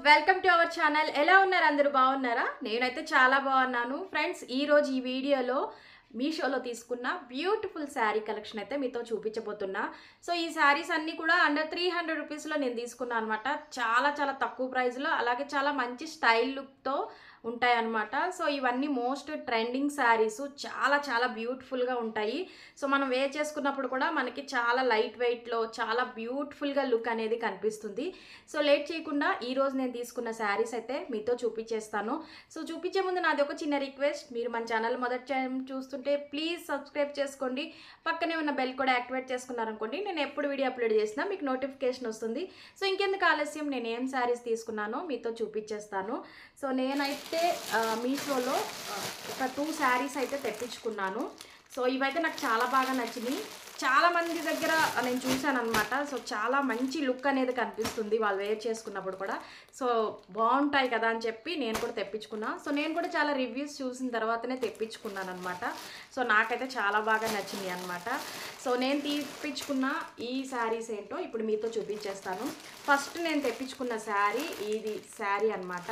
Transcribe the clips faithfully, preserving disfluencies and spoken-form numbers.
Welcome to our channel. ఎలా ఉన్నారు అందరూ? బాగున్నారా? నేనైతే చాలా బాగున్నాను ఫ్రెండ్స్. ఈరోజు ఈ వీడియోలో మీషోలో తీసుకున్న బ్యూటిఫుల్ శారీ కలెక్షన్ అయితే మీతో చూపించబోతున్నా. సో ఈ శారీస్ అన్నీ కూడా అండర్ త్రీ హండ్రెడ్ రూపీస్లో నేను తీసుకున్నాను అనమాట. చాలా చాలా తక్కువ ప్రైస్లో, అలాగే చాలా మంచి స్టైల్ లుక్తో ఉంటాయి అన్నమాట. సో ఇవన్నీ మోస్ట్ ట్రెండింగ్ శారీస్, చాలా చాలా బ్యూటిఫుల్గా ఉంటాయి. సో మనం వేర్ చేసుకున్నప్పుడు కూడా మనకి చాలా లైట్ వెయిట్లో చాలా బ్యూటిఫుల్గా లుక్ అనేది కనిపిస్తుంది. సో లేట్ చేయకుండా ఈరోజు నేను తీసుకున్న శారీస్ అయితే మీతో చూపించేస్తాను. సో చూపించే ముందు నాది ఒక చిన్న రిక్వెస్ట్, మీరు మన ఛానల్ మొదటి టైం చూస్తుంటే ప్లీజ్ సబ్స్క్రైబ్ చేసుకోండి. పక్కనే ఉన్న బెల్ కూడా యాక్టివేట్ చేసుకున్నారనుకోండి, నేను ఎప్పుడు వీడియో అప్లోడ్ చేసినా మీకు నోటిఫికేషన్ వస్తుంది. సో ఇంకెందుకు ఆలస్యం, నేను ఏం శారీస్ తీసుకున్నానో మీతో చూపించేస్తాను. సో నేనైతే మీషోలో ఒక టూ శారీస్ అయితే తెప్పించుకున్నాను. సో ఇవైతే నాకు చాలా బాగా నచ్చినాయి. చాలా మంది దగ్గర నేను చూశాను అనమాట. సో చాలా మంచి లుక్ అనేది కనిపిస్తుంది వాళ్ళు వేర్ చేసుకున్నప్పుడు కూడా. సో బాగుంటాయి కదా అని చెప్పి నేను కూడా తెప్పించుకున్నా. సో నేను కూడా చాలా రివ్యూస్ చూసిన తర్వాతనే తెప్పించుకున్నాను అనమాట. సో నాకైతే చాలా బాగా నచ్చినాయి అనమాట. సో నేను తెప్పించుకున్న ఈ శారీస్ ఏంటో ఇప్పుడు మీతో చూపించేస్తాను. ఫస్ట్ నేను తెప్పించుకున్న శారీ ఇది శారీ అనమాట.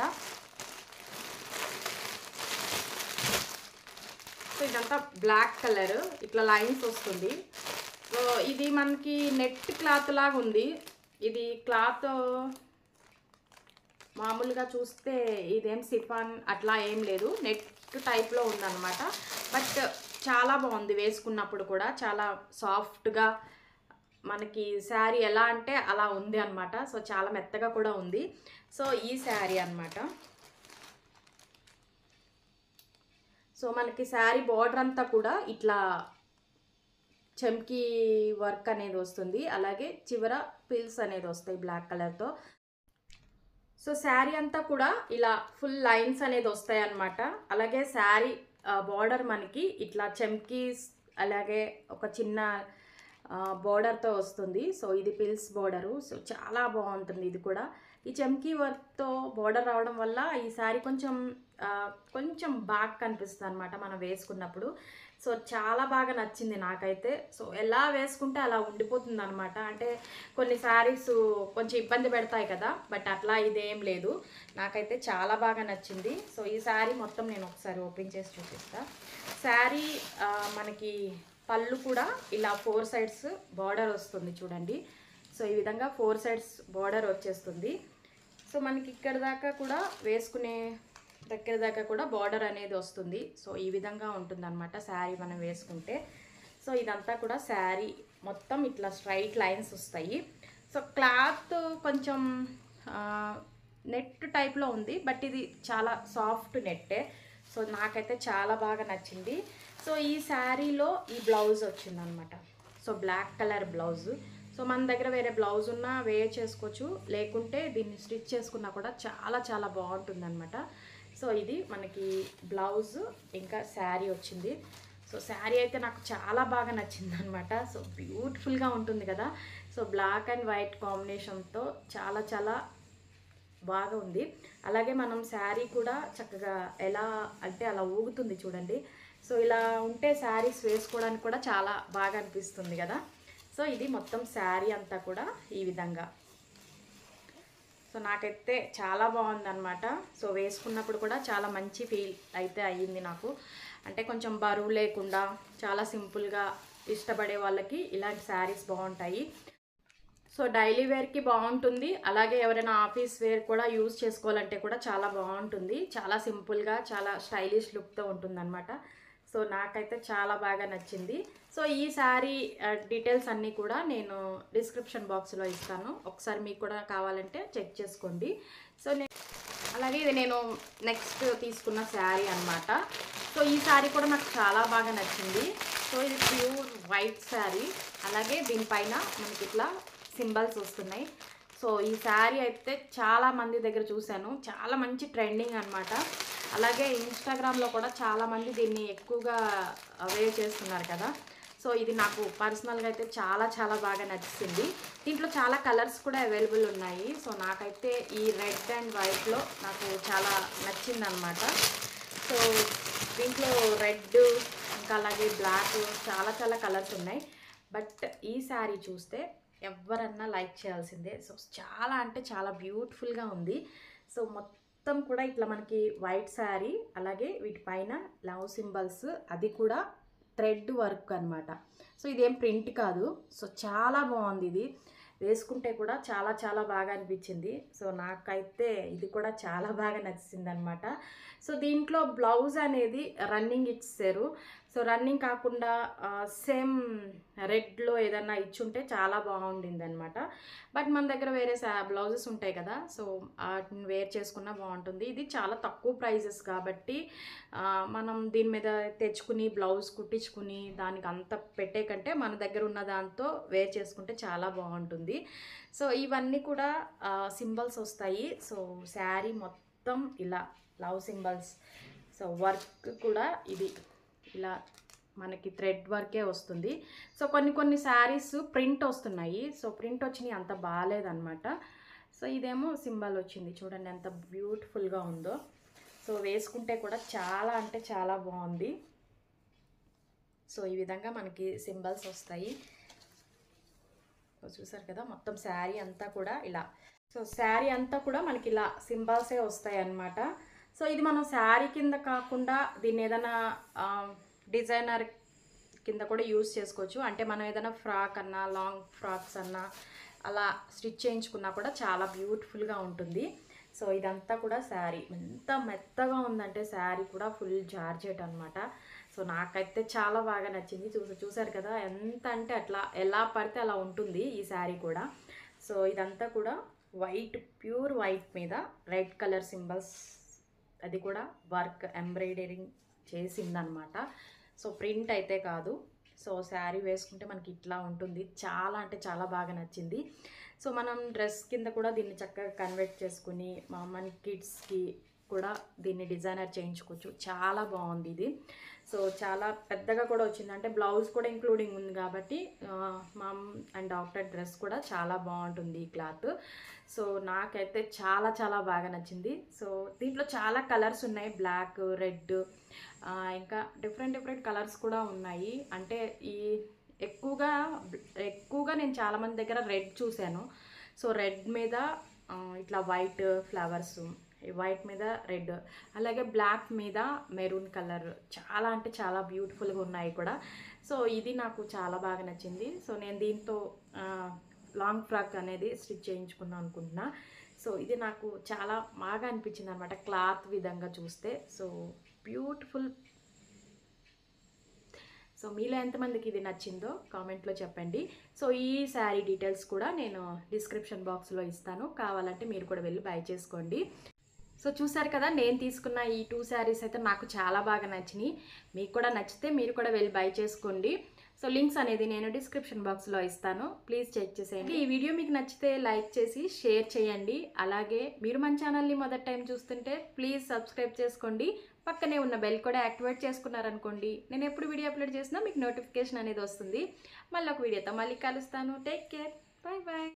సో ఇదంతా బ్లాక్ కలర్, ఇట్లా లైన్స్ వస్తుంది. సో ఇది మనకి నెట్ క్లాత్ లాగా ఉంది. ఇది క్లాత్ మామూలుగా చూస్తే ఇదేం సిఫాన్ అట్లా ఏం లేదు, నెట్ టైప్లో ఉందన్నమాట. బట్ చాలా బాగుంది, వేసుకున్నప్పుడు కూడా చాలా సాఫ్ట్గా మనకి శారీ ఎలా అంటే అలా ఉంది అనమాట. సో చాలా మెత్తగా కూడా ఉంది. సో ఈ శారీ అనమాట. సో మనకి శారీ బార్డర్ అంతా కూడా ఇట్లా చమ్కీ వర్క్ అనేది వస్తుంది, అలాగే చివర పిల్స్ అనేది వస్తాయి బ్లాక్ కలర్తో. సో శారీ అంతా కూడా ఇలా ఫుల్ లైన్స్ అనేది వస్తాయి అన్నమాట. అలాగే శారీ బార్డర్ మనకి ఇట్లా చమ్కీస్, అలాగే ఒక చిన్న బార్డర్తో వస్తుంది. సో ఇది పిల్స్ బార్డరు. సో చాలా బాగుంటుంది ఇది కూడా. ఈ చమ్కీ వర్క్తో బార్డర్ రావడం వల్ల ఈ శారీ కొంచెం కొంచెం బాగా కనిపిస్తుంది అనమాట మనం వేసుకున్నప్పుడు. సో చాలా బాగా నచ్చింది నాకైతే. సో ఎలా వేసుకుంటే అలా ఉండిపోతుంది అనమాట. అంటే కొన్ని శారీస్ కొంచెం ఇబ్బంది పెడతాయి కదా, బట్ అట్లా ఇదేం లేదు. నాకైతే చాలా బాగా నచ్చింది. సో ఈ శారీ మొత్తం నేను ఒకసారి ఓపెన్ చేసి చూపిస్తాను. శారీ మనకి పళ్ళు కూడా ఇలా ఫోర్ సైడ్స్ బార్డర్ వస్తుంది చూడండి. సో ఈ విధంగా ఫోర్ సైడ్స్ బార్డర్ వచ్చేస్తుంది. సో మనకి ఇక్కడ దాకా కూడా వేసుకునే దగ్గర దాకా కూడా బార్డర్ అనేది వస్తుంది. సో ఈ విధంగా ఉంటుంది అనమాట శారీ మనం వేసుకుంటే. సో ఇదంతా కూడా శారీ మొత్తం ఇట్లా స్ట్రైట్ లైన్స్ వస్తాయి. సో క్లాత్ కొంచెం నెట్ టైప్లో ఉంది, బట్ ఇది చాలా సాఫ్ట్ నెట్టే. సో నాకైతే చాలా బాగా నచ్చింది. సో ఈ శారీలో ఈ బ్లౌజ్ వచ్చిందనమాట. So black colour blouse. So మన దగ్గర వేరే బ్లౌజ్ ఉన్నా వేర్ చేసుకోవచ్చు, లేకుంటే దీన్ని స్టిచ్ చేసుకున్నా కూడా చాలా చాలా బాగుంటుంది అనమాట. సో ఇది మనకి బ్లౌజ్, ఇంకా శారీ వచ్చింది. సో శారీ అయితే నాకు చాలా బాగా నచ్చింది అనమాట. సో బ్యూటిఫుల్గా ఉంటుంది కదా. సో బ్లాక్ అండ్ వైట్ కాంబినేషన్తో చాలా చాలా బాగా ఉంది. అలాగే మనం శారీ కూడా చక్కగా ఎలా అంటే అలా ఊగుతుంది చూడండి. సో ఇలా ఉంటే శారీస్ వేసుకోవడానికి కూడా చాలా బాగా అనిపిస్తుంది కదా. సో ఇది మొత్తం శారీ అంతా కూడా ఈ విధంగా. సో నాకైతే చాలా బాగుందన్నమాట. సో వేసుకున్నప్పుడు కూడా చాలా మంచి ఫీల్ అయితే అయ్యింది నాకు. అంటే కొంచెం బరువు లేకుండా చాలా సింపుల్గా ఇష్టపడే వాళ్ళకి ఇలాంటి శారీస్ బాగుంటాయి. సో డైలీ వేర్కి బాగుంటుంది, అలాగే ఎవరైనా ఆఫీస్ వేర్ కూడా యూజ్ చేసుకోవాలంటే కూడా చాలా బాగుంటుంది. చాలా సింపుల్గా చాలా స్టైలిష్ లుక్తో ఉంటుందన్నమాట. సో నాకైతే చాలా బాగా నచ్చింది. సో ఈ శారీ డీటెయిల్స్ అన్నీ కూడా నేను డిస్క్రిప్షన్ బాక్స్లో ఇస్తాను, ఒకసారి మీకు కూడా కావాలంటే చెక్ చేసుకోండి. సో నేను అలాగే ఇది నేను నెక్స్ట్ తీసుకున్న శారీ అనమాట. సో ఈ శారీ కూడా నాకు చాలా బాగా నచ్చింది. సో ఇది ప్యూర్ వైట్ శారీ, అలాగే దీనిపైన మనకి ఇట్లా సింబల్స్ వస్తున్నాయి. సో ఈ శారీ అయితే చాలా మంది దగ్గర చూశాను, చాలా మంచి ట్రెండింగ్ అనమాట. అలాగే ఇన్స్టాగ్రామ్లో కూడా చాలామంది దీన్ని ఎక్కువగా వేర్ చేస్తున్నారు కదా. సో ఇది నాకు పర్సనల్గా అయితే చాలా చాలా బాగా నచ్చింది. దీంట్లో చాలా కలర్స్ కూడా అవైలబుల్ ఉన్నాయి. సో నాకైతే ఈ రెడ్ అండ్ వైట్లో నాకు చాలా నచ్చింది అనమాట. సో దీంట్లో రెడ్, ఇంకా అలాగే బ్లాక్, చాలా చాలా కలర్స్ ఉన్నాయి. బట్ ఈ శారీ చూస్తే ఎవరన్నా లైక్ చేయాల్సిందే. సో చాలా అంటే చాలా బ్యూటిఫుల్గా ఉంది. సో మొత్తం కూడా ఇట్లా మనకి వైట్ శారీ, అలాగే వీటిపైన లవ్ సింబల్స్, అది కూడా థ్రెడ్ వర్క్ అనమాట. సో ఇదేం ప్రింట్ కాదు. సో చాలా బాగుంది, ఇది వేసుకుంటే కూడా చాలా చాలా బాగా అనిపించింది. సో నాకైతే ఇది కూడా చాలా బాగా నచ్చింది అనమాట. సో దీంట్లో బ్లౌజ్ అనేది రన్నింగ్ ఇచ్చారు. సో రన్నింగ్ కాకుండా సేమ్ రెడ్లో ఏదన్నా ఇచ్చుంటే చాలా బాగుండింది అనమాట. బట్ మన దగ్గర వేరే బ్లౌజెస్ ఉంటాయి కదా, సో వాటిని వేర్ చేసుకున్నా బాగుంటుంది. ఇది చాలా తక్కువ ప్రైజెస్ కాబట్టి మనం దీని మీద తెచ్చుకుని బ్లౌజ్ కుట్టించుకుని దానికి అంత పెట్టే కంటే మన దగ్గర ఉన్న దాంతో వేర్ చేసుకుంటే చాలా బాగుంటుంది. సో ఇవన్నీ కూడా సింబల్స్ వస్తాయి. సో శారీ మొత్తం ఇలా లవ్ సింబల్స్. సో వర్క్ కూడా ఇది ఇలా మనకి థ్రెడ్ వర్కే వస్తుంది. సో కొన్ని కొన్ని శారీస్ ప్రింట్ వస్తున్నాయి. సో ప్రింట్ వచ్చినాయి అంత బాగాలేదన్నమాట. సో ఇదేమో సింబల్ వచ్చింది, చూడండి ఎంత బ్యూటిఫుల్గా ఉందో. సో వేసుకుంటే కూడా చాలా అంటే చాలా బాగుంది. సో ఈ విధంగా మనకి సింబల్స్ వస్తాయి. సో చూసారు కదా, మొత్తం శారీ అంతా కూడా ఇలా. సో శారీ అంతా కూడా మనకి ఇలా సింబల్సే వస్తాయి అన్నమాట. సో ఇది మనం శారీ కింద కాకుండా దీన్ని ఏదైనా డిజైనర్ కింద కూడా యూజ్ చేసుకోవచ్చు. అంటే మనం ఏదైనా ఫ్రాక్ అన్నా, లాంగ్ ఫ్రాక్స్ అన్నా అలా స్టిచ్ చేయించుకున్నా కూడా చాలా బ్యూటిఫుల్గా ఉంటుంది. సో ఇదంతా కూడా శారీ ఎంత మెత్తగా ఉందంటే శారీ కూడా ఫుల్ జార్జెట్ అనమాట. సో నాకైతే చాలా బాగా నచ్చింది. చూసా చూసారు కదా, ఎంత అంటే అట్లా ఎలా పడితే అలా ఉంటుంది ఈ శారీ కూడా. సో ఇదంతా కూడా వైట్, ప్యూర్ వైట్ మీద రెడ్ కలర్ సింబల్స్, అది కూడా వర్క్ ఎంబ్రాయిడరింగ్ చేసిందనమాట. సో ప్రింట్ అయితే కాదు. సో శారీ వేసుకుంటే మనకి ఇట్లా ఉంటుంది. చాలా అంటే చాలా బాగా నచ్చింది. సో మనం డ్రెస్ కింద కూడా దీన్ని చక్కగా కన్వర్ట్ చేసుకుని మన కిడ్స్కి కూడా దీన్ని డిజైనర్ చేయించుకోవచ్చు. చాలా బాగుంది ఇది. సో చాలా పెద్దగా కూడా వచ్చింది, అంటే బ్లౌజ్ కూడా ఇంక్లూడింగ్ ఉంది కాబట్టి మమ్ అండ్ డాక్టర్ డ్రెస్ కూడా చాలా బాగుంటుంది ఈ క్లాత్. సో నాకైతే చాలా చాలా బాగా నచ్చింది. సో దీంట్లో చాలా కలర్స్ ఉన్నాయి, బ్లాక్, రెడ్, ఇంకా డిఫరెంట్ డిఫరెంట్ కలర్స్ కూడా ఉన్నాయి. అంటే ఈ ఎక్కువగా ఎక్కువగా నేను చాలామంది దగ్గర రెడ్ చూశాను. సో రెడ్ మీద ఇట్లా వైట్ ఫ్లవర్స్, వైట్ మీద రెడ్, అలాగే బ్లాక్ మీద మెరూన్ కలర్, చాలా అంటే చాలా బ్యూటిఫుల్గా ఉన్నాయి కూడా. సో ఇది నాకు చాలా బాగా నచ్చింది. సో నేను దీంతో లాంగ్ ఫ్రాక్ అనేది స్టిచ్ చేయించుకుందాం అనుకుంటున్నా. సో ఇది నాకు చాలా బాగా అనిపించింది అనమాట క్లాత్ విధంగా చూస్తే. So beautiful. సో మీలో ఎంతమందికి ఇది నచ్చిందో కామెంట్లో చెప్పండి. సో ఈ శారీ డీటెయిల్స్ కూడా నేను డిస్క్రిప్షన్ బాక్స్లో ఇస్తాను, కావాలంటే మీరు కూడా వెళ్ళి బై చేసుకోండి. సో చూసారు కదా, నేను తీసుకున్న ఈ టూ శారీస్ అయితే నాకు చాలా బాగా నచ్చినాయి. మీకు కూడా నచ్చితే మీరు కూడా వెళ్ళి బై చేసుకోండి. సో లింక్స్ అనేది నేను డిస్క్రిప్షన్ బాక్స్లో ఇస్తాను, ప్లీజ్ చెక్ చేసేయండి. ఈ వీడియో మీకు నచ్చితే లైక్ చేసి షేర్ చేయండి. అలాగే మీరు మన ఛానల్ని మొదటి టైం చూస్తుంటే ప్లీజ్ సబ్స్క్రైబ్ చేసుకోండి. పక్కనే ఉన్న బెల్ కూడా యాక్టివేట్ చేసుకున్నారనుకోండి, నేను ఎప్పుడు వీడియో అప్లోడ్ చేసినా మీకు నోటిఫికేషన్ అనేది వస్తుంది. మళ్ళీ ఒక వీడియోతో మళ్ళీ కలుస్తాను. Take care, bye bye.